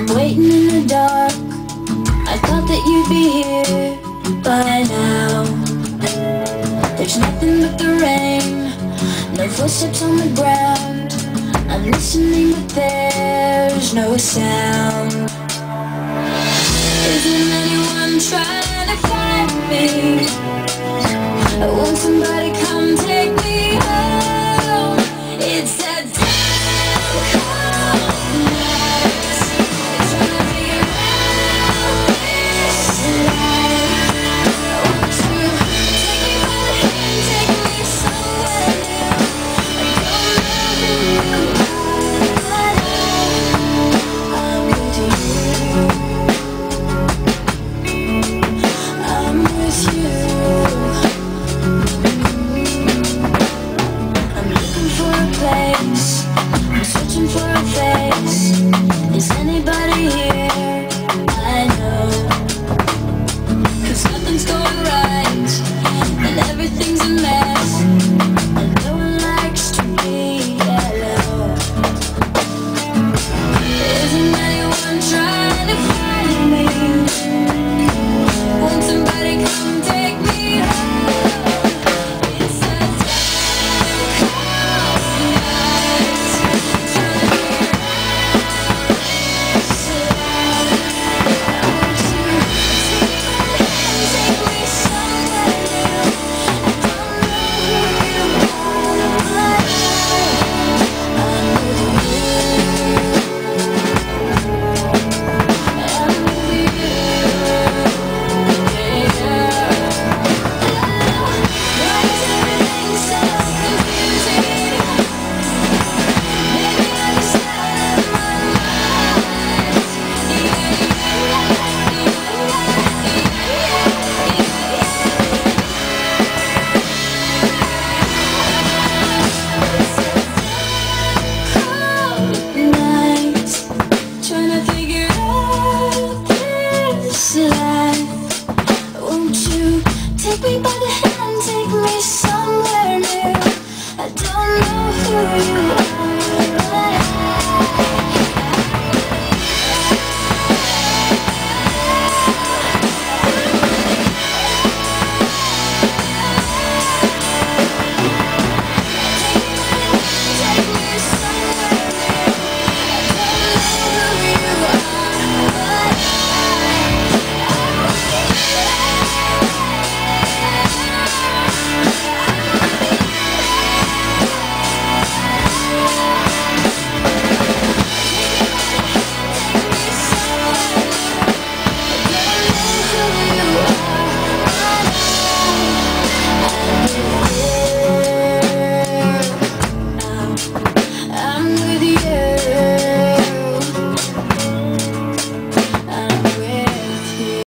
waiting in the dark. I thought that you'd be here by now. There's nothing but the rain, no footsteps on the ground. I'm listening but there's no sound. Isn't anyone trying to find me? Won't somebody come take me